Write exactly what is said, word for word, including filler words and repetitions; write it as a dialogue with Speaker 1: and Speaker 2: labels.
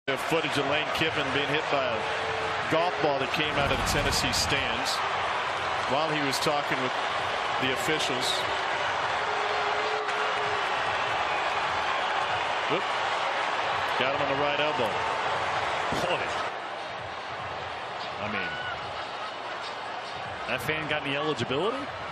Speaker 1: Footage of Lane Kiffin being hit by a golf ball that came out of the Tennessee stands while he was talking with the officials. Whoop. Got him on the right elbow. Boy. I mean, that fan got any eligibility?